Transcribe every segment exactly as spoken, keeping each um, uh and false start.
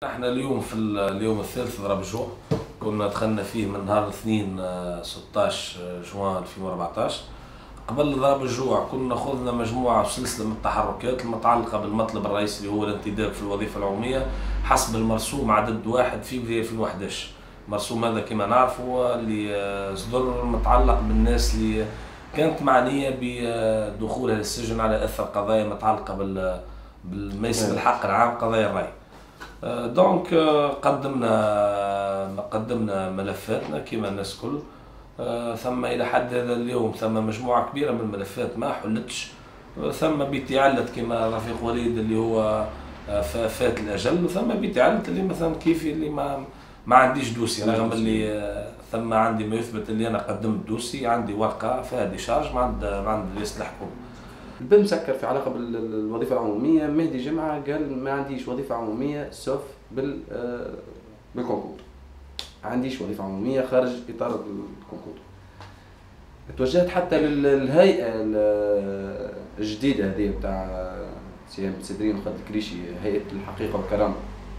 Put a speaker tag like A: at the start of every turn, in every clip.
A: احنا اليوم في اليوم الثالث ضرب الجوع، كنا دخلنا فيه من نهار الاثنين ستة عشر جوان ألفين وأربعطاش. قبل ضرب الجوع كنا خذنا مجموعة وسلسلة من التحركات المتعلقة بالمطلب الرئيسي اللي هو الانتداب في الوظيفة العمومية حسب المرسوم عدد واحد في ألفين وأحد. المرسوم هذا كما نعرف هو اللي صدر متعلق بالناس اللي كانت معنية بدخولها للسجن على اثر قضايا متعلقة بال بالميس بالحق العام قضايا الرأي. دونك قدمنا قدمنا ملفاتنا كما الناس كل. ثم الى حد هذا اليوم ثم مجموعه كبيره من الملفات ما حلتش. ثم بيتعلت كما رفيق وليد اللي هو فات الاجل، وثم بيتعلت اللي مثلا كيفي اللي ما ما عنديش دوسي، رغم اللي ثم عندي ما يثبت اللي انا قدمت دوسي، عندي ورقه فيها ديشارج ما عند ما عند رئيس الحكومه.
B: الباب مسكر في علاقه بالوظيفه العموميه. مهدي جمعه قال ما عنديش وظيفه عموميه سوف بال بالكونكور، ما عنديش وظيفه عموميه خارج اطار الكونكور. توجهت حتى للهيئه الجديده هذه بتاع سي ام سدرين وخالد الكريشي، هيئه الحقيقه والكرامه.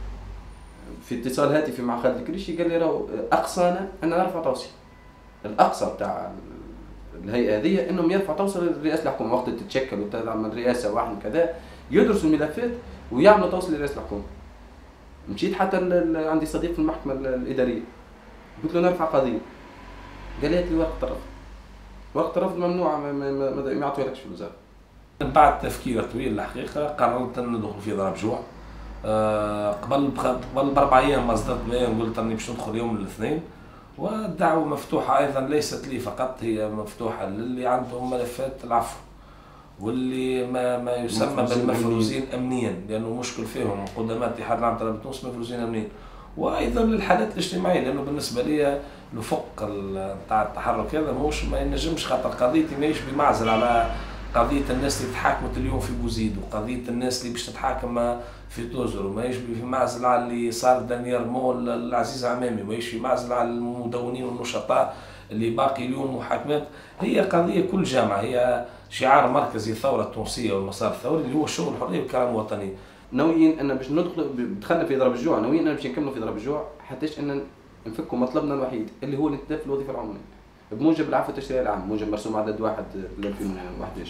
B: في اتصال هاتفي مع خالد الكريشي قال لي راهو اقصانا ان نرفع توصيه. الاقصى بتاع الهيئه هذه انهم يرفعوا توصل لرئاسه الحكومه وقت تتشكل وتعمل رئاسه واحد كذا، يدرسوا الملفات ويعملوا توصل لرئاسه الحكومه. مشيت حتى عندي صديق في المحكمه الاداريه، قلت له نرفع قضيه، قال لي هات لي ورقه الرفض. ورقه الرفض ممنوعه، ما, ما, ما يعطوهالكش في الوزاره.
A: بعد تفكير طويل الحقيقه قررت ان ندخل في ضرب جوع. أه قبل قبل باربع ايام اصدرت بيان قلت اني باش ندخل يوم الاثنين، والدعوة مفتوحة أيضا ليست لي فقط، هي مفتوحة للي عندهم ملفات العفو واللي ما ما يسمى بالمفروزين أمنيا، لأنه مشكل فيهم قدماء اتحاد العام طلبة تونس مفروزين أمنيا، وأيضا للحالات الاجتماعية، لأنه بالنسبة لي الفق نتاع التحرك هذا ماهوش ما ينجمش، خاطر قضيتي ماهيش بمعزل على قضية الناس اللي تحاكمت اليوم في بوزيد، وقضية الناس اللي باش تتحاكم في توزر، وماهيش في معزل على اللي صار دانيير مول العزيز عمامي، وماهيش في معزل على المدونين والنشطاء اللي باقي اليوم محاكمات. هي قضية كل جامعة، هي شعار مركزي الثورة التونسية والمسار الثوري اللي هو الشغل الحرية والكرامة الوطنية.
B: ناويين أن باش ندخل دخلنا في ضرب الجوع، ناويين أن باش نكملوا في ضرب الجوع حتىش أن نفكوا مطلبنا الوحيد اللي هو الانتداب في الوظيفة العمومية بموجب العفو التشريعي العام، بموجب مرسوم عدد واحد ألفين وأحد عشر.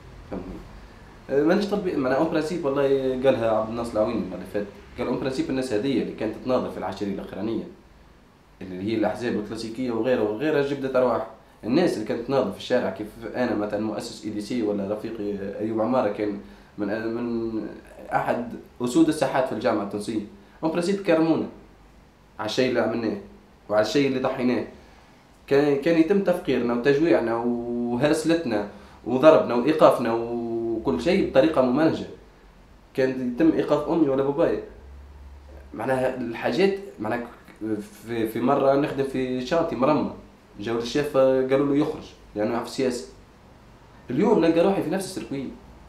B: فهمتني؟ مانيش تطبيق، معناها اون برانسيب والله قالها عبد الناصر العويني المره اللي فاتت، قال اون برانسيب الناس هذه اللي كانت تناضل في العشريه الاخرانيه اللي هي الاحزاب الكلاسيكيه وغيرها وغيرها جبدت ارواح. الناس اللي كانت تناضل في الشارع كيف انا مثلا مؤسس اي دي سي ولا رفيقي ايوب عماره كان من من احد اسود الساحات في الجامعه التونسيه، اون برانسيب كرمونا على الشيء اللي عملناه وعلى الشيء اللي ضحيناه. كان كان يتم تفقيرنا وتجويعنا وهرسلتنا وضربنا وايقافنا وكل شيء بطريقه ممنهجه. كان يتم ايقاف امي ولا بابايا. معناها الحاجات، معناها في في مره نخدم في شانتي مرمى، جاوا الشيف قالوا له يخرج لانه في السياسه. اليوم نلقى روحي في نفس السيركوي.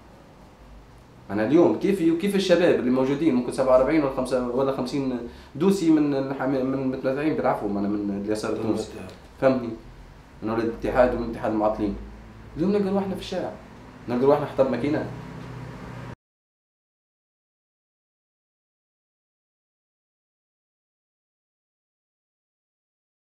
B: انا اليوم كيفي وكيف الشباب اللي موجودين ممكن سبعة وأربعين ولا خمسة ولا خمسين دوسي من من متمتعين بالعفو، من من اليسار التونسي، فهمني؟ من ولاد الاتحاد ومن اتحاد المعطلين. اليوم نلقى روحنا في الشارع، نلقى روحنا حطب ماكينات.